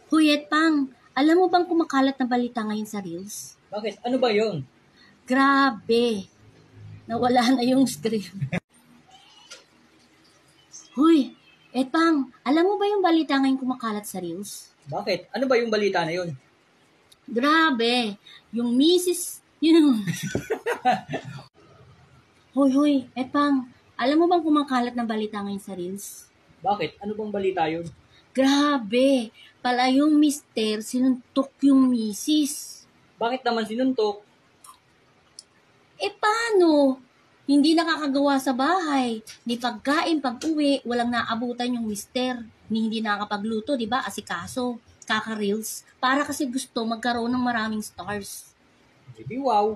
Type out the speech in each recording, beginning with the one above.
Huyet Pang, alam mo bang kumakalat na balita ngayon sa Reels? Bakit? Ano ba yun? Grabe! Nawala na yung stream. Huy, Pang, alam mo ba yung balita ngayon kumakalat sa Reels? Bakit? Ano ba yung balita na yun? Grabe! Yung misis, yun. Hoy, Pang, alam mo bang kumakalat na balita ngayon sa Reels? Bakit? Ano bang balita yun? Grabe! Pala yung mister, sinuntok yung misis. Bakit naman sinuntok? Paano? Hindi nakakagawa sa bahay. Ni pagkain, pag-uwi, walang naabutan yung mister. Ni hindi nakakapagluto, di ba? Asikaso, kaka-reels. Para kasi gusto magkaroon ng maraming stars. Hindi, wow.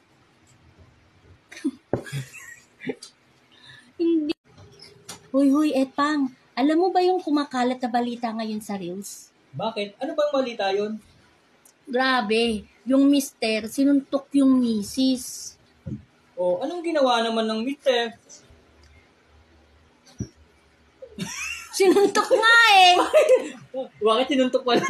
Hindi. Hoy, Pang. Alam mo ba yung kumakalat na balita ngayon sa reels? Bakit? Ano bang balita yun? Grabe, yung mister, sinuntok yung misis. O, anong ginawa naman ng mister? Sinuntok nga eh. Bakit sinuntok pala?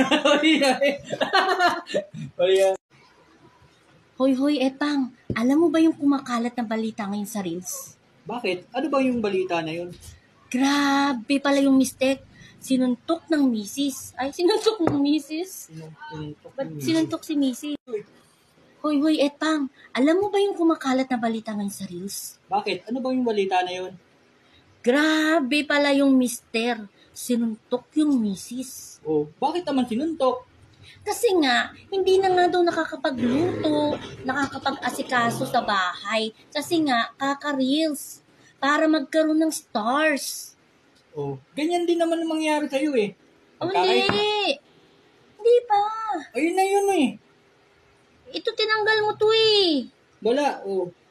Mali yan. Hoy, Pang. Alam mo ba yung kumakalat na balita ngayon sa reels? Bakit? Ano ba yung balita na yun? Grabe pala yung mistake. Sinuntok ng misis. Ay, sinuntok ng misis. Ba't sinuntok si misis? Hoy, Pang. Alam mo ba yung kumakalat na balita ngayon sa reels? Bakit? Ano ba yung balita na yun? Grabe pala yung mister. Sinuntok yung misis. O, bakit naman sinuntok? Kasi nga, hindi na nga daw nakakapagluto, nakakapag-asikaso sa bahay. Kasi nga, kaka-reels. Para magkaroon ng stars. O, ganyan din naman ang mangyari sa'yo eh. Hindi! Hindi pa. Ayun na yun eh. Ito tinanggal mo to eh. Wala, o.